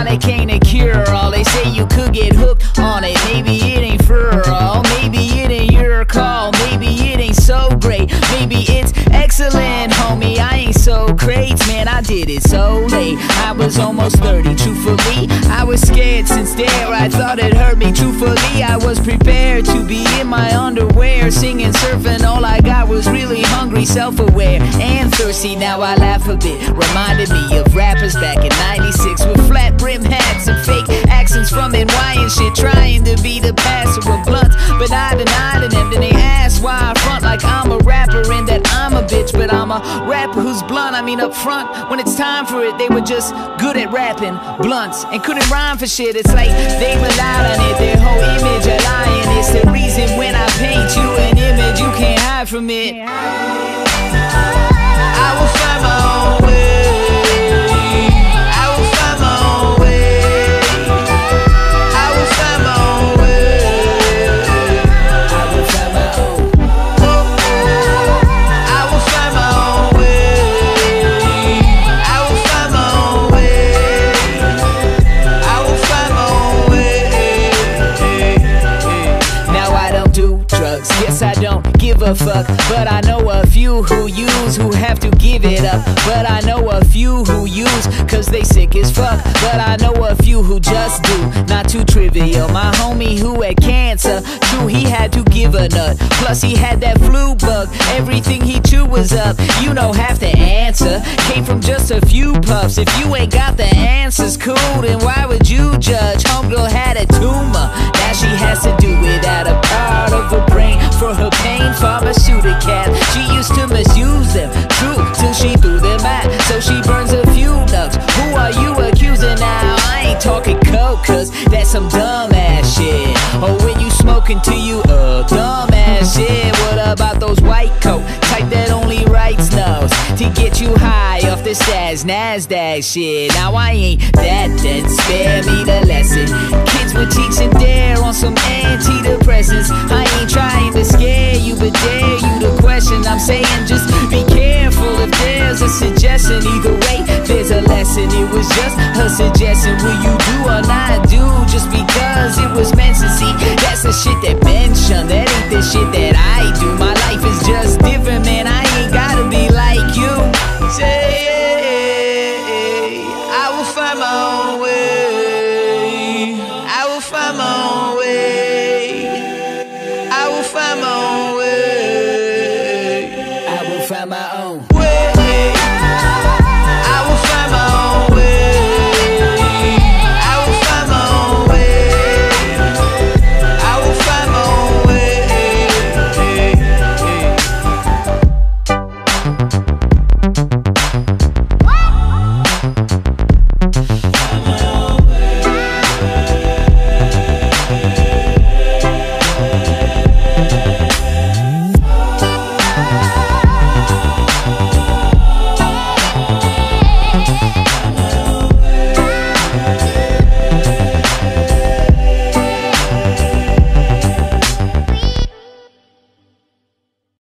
tonic ain't a cure-all. They say you could get hooked on it. Maybe it ain't for all. Maybe it ain't your call. Maybe it ain't so great. Maybe it's excellent, homie. I ain't so great, man. I did it so late. I was almost 30. Truthfully, I was scared since there. I thought it hurt me. Truthfully, I was prepared to be in my underwear, singing, surfing. All I got was really hungry, self-aware, and thirsty. Now I laugh a bit. Reminded me of rappers back in '96 with flat brim hats and fake accents from NY and shit, trying to be the passer of blunts, but I denied it. And then they asked why I front like I'm a rapper and that I'm a bitch, but I'm a rapper who's blunt. I mean up front, when it's time for it, they were just good at rapping blunts and couldn't rhyme for shit. It's like they relied on it, their whole image a lying. It's the reason when I paint you an image, you can't hide from it. I will find my own way. I will find my own way. I will find my own way. I will find my own. I will find my own way. I will find my own way. I will find my own way. Now I don't do drugs. Yes, I don't give a fuck, but I know a few who use, who have to give it up. But I know a few who use cause they sick as fuck. But I know a few who just do, not too trivial. My homie who had cancer, true, he had to give a nut. Plus he had that flu bug, everything he chewed was up. You know half the answer came from just a few puffs. If you ain't got the answers, cool, then why would you judge? Homegirl had a tumor, now she has to do without a part of her brain for her pain. Pharmaceutical, she used to misuse them, true, till she threw them out. So she burns a few nuts. Who are you accusing now? I ain't talking coke, cause that's some dumbass shit. Or when you smoking to you, dumbass shit. What about those white coat type that only writes notes to get you high off the stats, NASDAQ shit? Now I ain't that dead, spare me the lesson. Kids with cheeks and dare on some antidepressants. I ain't trying to scare you, but dare you to question. I'm saying just be careful if there's a suggestion. Either way, there's a lesson. It was just a suggestion. Will you do or not do just because it was meant to see? That's the shit that Ben shunned. That ain't the shit that I do. My life is just different, man. I